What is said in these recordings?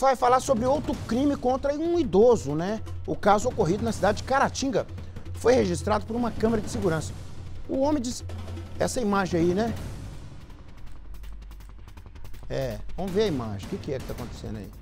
vai falar sobre outro crime contra um idoso, né? O caso ocorrido na cidade de Caratinga foi registrado por uma câmera de segurança. O homem disse... Essa imagem aí, né? Vamos ver a imagem. O que é que tá acontecendo aí?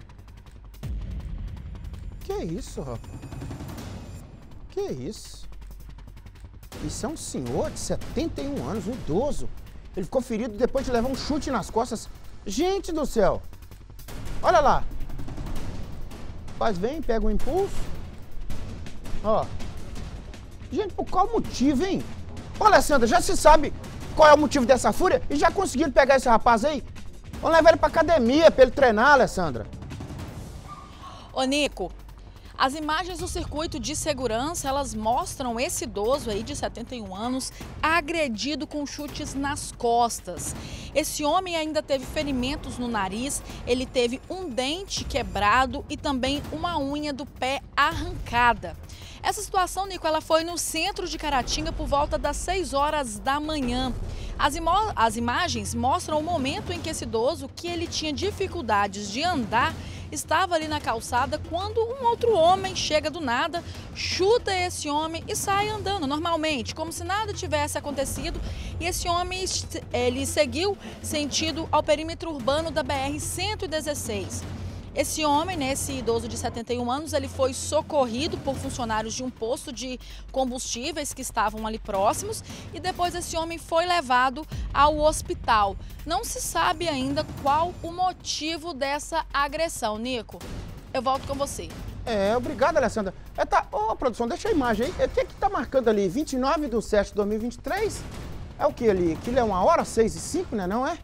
Que isso, rapaz? Que isso? Isso é um senhor de 71 anos, um idoso. Ele ficou ferido depois de levar um chute nas costas. Gente do céu! Olha lá! Faz, vem, pega um impulso. Ó. Gente, por qual motivo, hein? Ô, Alessandra, já se sabe qual é o motivo dessa fúria? E já conseguiram pegar esse rapaz aí? Vamos levar ele pra academia pra ele treinar, Alessandra. Ô, Nico, as imagens do circuito de segurança, elas mostram esse idoso aí de 71 anos agredido com chutes nas costas. Esse homem ainda teve ferimentos no nariz, ele teve um dente quebrado e também uma unha do pé arrancada. Essa situação, Nico, ela foi no centro de Caratinga por volta das 6 horas da manhã. As imagens mostram o momento em que esse idoso, que ele tinha dificuldades de andar, estava ali na calçada quando um outro homem chega do nada, chuta esse homem e sai andando normalmente, como se nada tivesse acontecido. E esse homem, ele seguiu sentido ao perímetro urbano da BR-116. Esse homem, né, esse idoso de 71 anos, ele foi socorrido por funcionários de um posto de combustíveis que estavam ali próximos e depois esse homem foi levado ao hospital. Não se sabe ainda qual o motivo dessa agressão. Nico, eu volto com você. Obrigado, Alessandra. Ô, produção, deixa a imagem aí. O que que tá marcando ali? 29/7/2023? É o que ali? Aquilo é 1h06:05, né? Não é?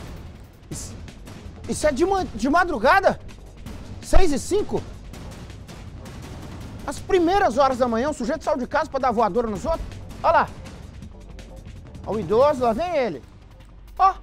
Isso é de madrugada? 6:05? As primeiras horas da manhã, o sujeito saiu de casa pra dar voadora nos outros. Olha lá. Olha o idoso, lá vem ele. Ó.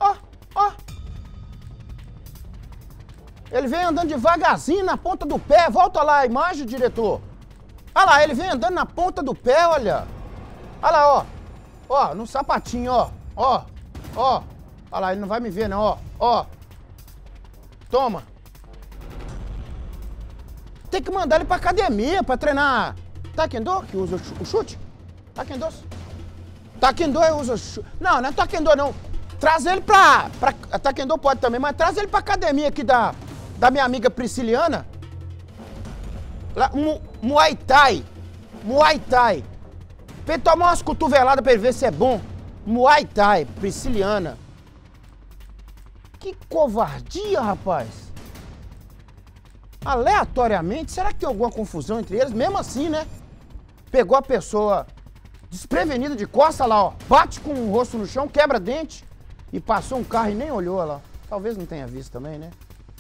Ele vem andando devagarzinho na ponta do pé. Volta lá a imagem, diretor. Olha lá, ele vem andando na ponta do pé, olha. Olha lá, ó. Ó, no sapatinho, ó. Olha lá, ele não vai me ver, não, ó. Toma. Tem que mandar ele pra academia pra treinar taekwondo, que usa o chute. Taekwondo usa o chute. Não é taekwondo, não. Traz ele pra... Taekwondo pode também, mas traz ele pra academia aqui da minha amiga Prisciliana. Lá, Muay Thai. Pra ele tomar umas cotoveladas pra ele ver se é bom. Muay Thai, Prisciliana. Que covardia, rapaz. Aleatoriamente, será que tem alguma confusão entre eles? Mesmo assim, né? Pegou a pessoa desprevenida de costa lá, ó. Bate com o rosto no chão, quebra dente e passou um carro e nem olhou lá. Talvez não tenha visto também, né?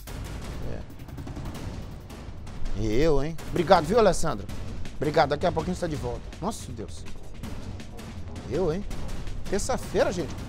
Hein? Obrigado, viu, Alessandra? Obrigado, daqui a pouquinho a gente está de volta. Nossa, Deus. Hein? Terça-feira, gente.